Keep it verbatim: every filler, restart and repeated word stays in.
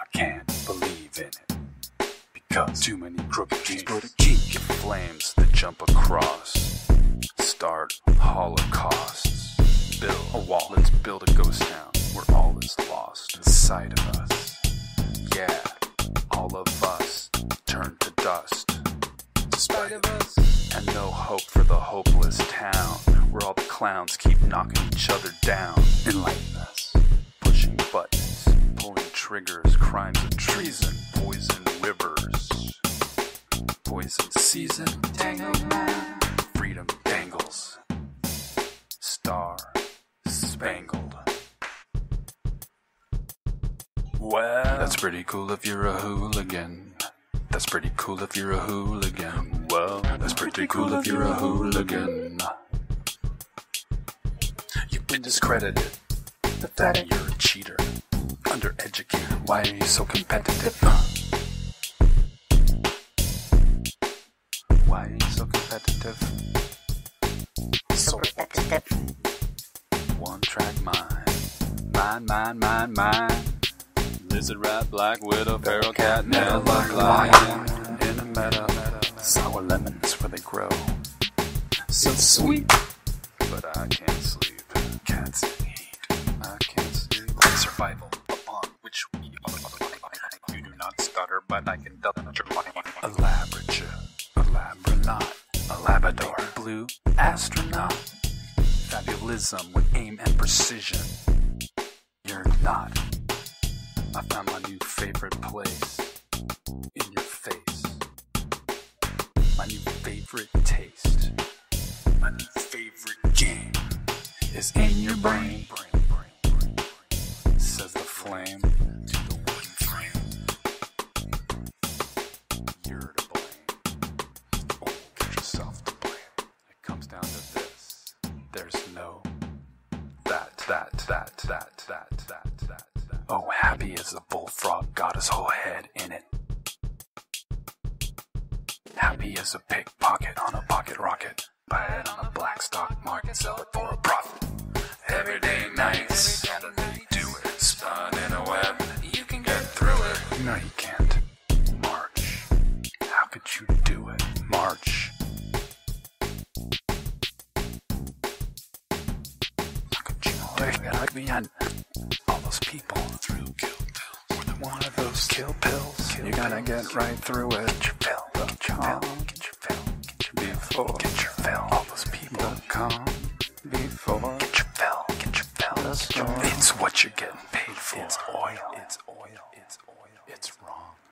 can't believe in it, because too many crooked kings put a kink in flames that jump across, start holocausts, build a wall, let's build a ghost town where all is lost inside of us. Yeah, all of us turn to dust, despite of us, and no hope for the hopeless town where all the clowns keep knocking each other down. Enlighten us, pushing buttons, pulling triggers, crimes of treason, poison rivers, poison season, tango man, freedom dangles, star spangled. Well, that's pretty cool if you're a hooligan. That's pretty cool if you're a hooligan. Well, that's pretty cool if you're a hooligan. You've been discredited. Pathetic, you're a cheater. Undereducated, why are you so competitive? Why are you so competitive? So competitive. One track mind. Mine, mine, mine, mine. Lizard, rat, black widow, feral cat, nail, bug, lion. In a meadow, sour lemons where they grow. So sweet, but I can't sleep. Cats in heat, I can't sleep. Survival, upon which we are. You do not stutter, but I can double your life. A labrature, a labranaut, a labrador, blue astronaut. Fabulism with aim and precision. You're not. I found my new favorite place in your face. My new favorite taste. My new favorite game is in your brain. Says the flame to the wooden frame. You're to blame. Oh, get yourself to blame. It comes down to this. There's no that, that, that, that, that, that, that. Oh, happy as a bullfrog got his whole head in it. Happy as a pickpocket on a pocket rocket. Buy it on a black stock market, sell it for a profit. Everyday nights, do it. Spun in a web, you can get through it. No, you can't. March. How could you do it? March. How could you do it? Like me and all those people through kill pills. One of those kill pills. Kill you gotta pills. Get right through it. Get your fill. Get your fill. Get your fill. Get your before. Get your fill. All those people come before. Get your fill. Get your fill. Get your, it's what you're getting paid for. It's oil. It's oil.